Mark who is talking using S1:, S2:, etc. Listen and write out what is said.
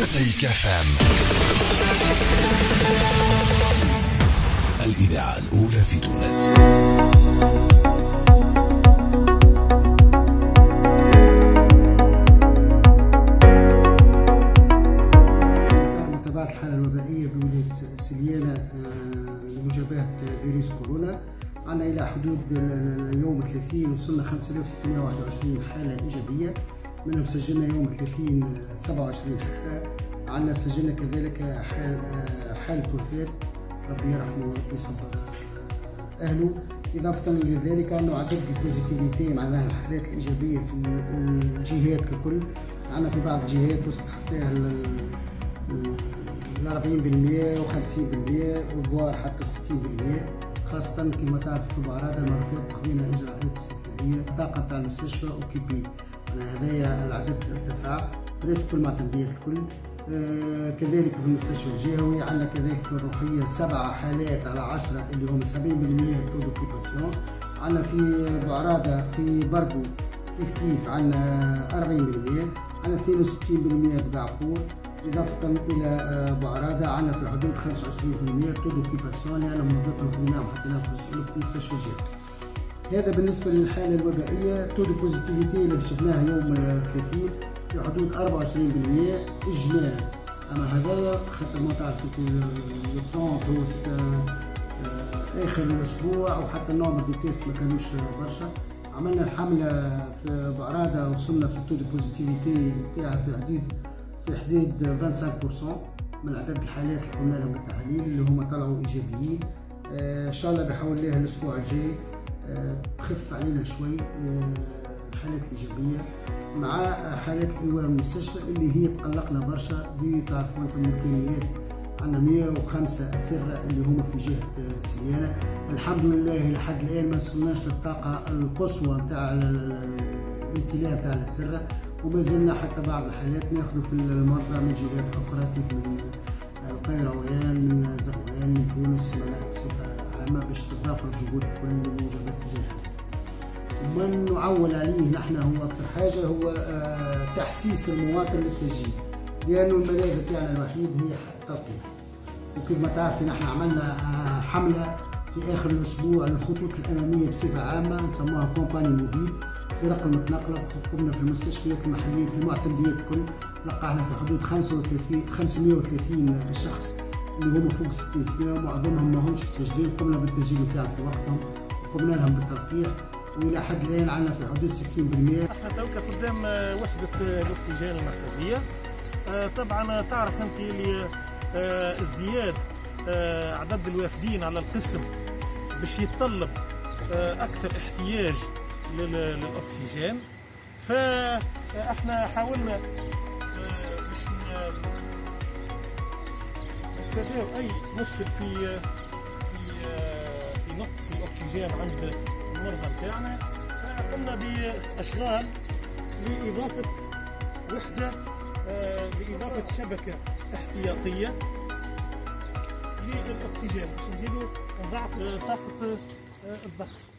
S1: مزيكا فام، الإذاعة الأولى في تونس.
S2: متابعة الحالة الوبائية بولاية سليانة لمجابهة فيروس كورونا، عندنا إلى حدود يوم 30 وصلنا 5621 حالة إيجابية، منهم سجلنا يوم 30 27 حالة. عندنا سجلنا كذلك حالة وفاة، ربي يرحمه وربي يصبر أهله. إضافة لذلك أنه عدد البوزيتيفيتي معناها الحالات الإيجابية في الجهات ككل، عندنا في بعض الجهات وصلت حتى ل 40% و50% والظواهر حتى 60%، خاصة كما تعرف في بعرادة المرة اللي فاتت قضينا إجراءات استثنائية، الطاقة تاع المستشفى أوكيبي، هذايا العدد ارتفع بريسك كل المعتمديات الكل. كذلك في المستشفى الجهوي عندنا كذلك في الروحية 7 حالات على 10 اللي هم 70% تو دوكيباسيون. عندنا في بعرادة في بربو كيف عندنا 40%، عندنا 62% بدعفور. إضافة إلى بعرادة عندنا في حدود 25% تو دوكيباسيون، لأن منظمة القناة وحطيناها في المستشفى الجهوي. هذا بالنسبة للحالة الوبائية. تو دو بوزيتيفيتي اللي شفناها يوم 30 في حدود 24% إجمالا. أما هذايا خاطر ما تعرف الترونت هو آخر الأسبوع أو حتى النومبر دي تيست ما كانوش برشا. عملنا الحملة في بعرادة وصلنا في التو دو بوزيتيفيتي بتاعها في حدود 25% من عدد الحالات اللي قلنا لهم التحاليل اللي هما طلعوا إيجابيين. إن شاء الله بحول الله الأسبوع الجاي تخف علينا شوي الحالات الإيجابية مع حالات الإيواء من المستشفى اللي هي تقلقنا برشا. تعرفوا أنتم الإمكانيات عندنا 105 أسرة اللي هما في جهة سليانة، الحمد لله لحد الآن ما وصلناش للطاقة القصوى نتاع الامتلاء نتاع الأسرة، وما زلنا حتى بعض الحالات ناخذ في المرضى من جهات أخرى كيف من القيروان من زغوان من تونس بصفة عامة باش تضاف الجهود كل موجبات الجهات. ومن نعول عليه نحن هو أكثر حاجة هو تحسيس المواطن للتسجيل، لأنه الملاذ تاعنا الوحيد هي التطبيق. وكما تعرفي نحن عملنا حملة في آخر الأسبوع للخطوط الأمامية بصفة عامة نسموها كومباني موبيل، فرق المتنقلة. قمنا في المستشفيات المحلية في المعتمديات الكل، لقانا في حدود 530 شخص اللي هم فوق 60 سنة، معظمهم ما همش مسجلين. قمنا بالتسجيل تاعهم في وقتهم، قمنا لهم بالتلقيح، والى حد الان عندنا في حدود 60%.
S3: احنا توكا قدام وحدة الاكسجين المركزية. طبعا تعرف انت اللي ازدياد عدد الوافدين على القسم باش يتطلب اكثر احتياج للاكسجين، فاحنا حاولنا باش نتفاداو اي مشكل في نقص في الاكسجين عند المرضى نتاعنا. قمنا باشغال لاضافه وحده باضافه شبكه احتياطيه للاكسجين باش نزيدوا نضاعف طاقه الضخ.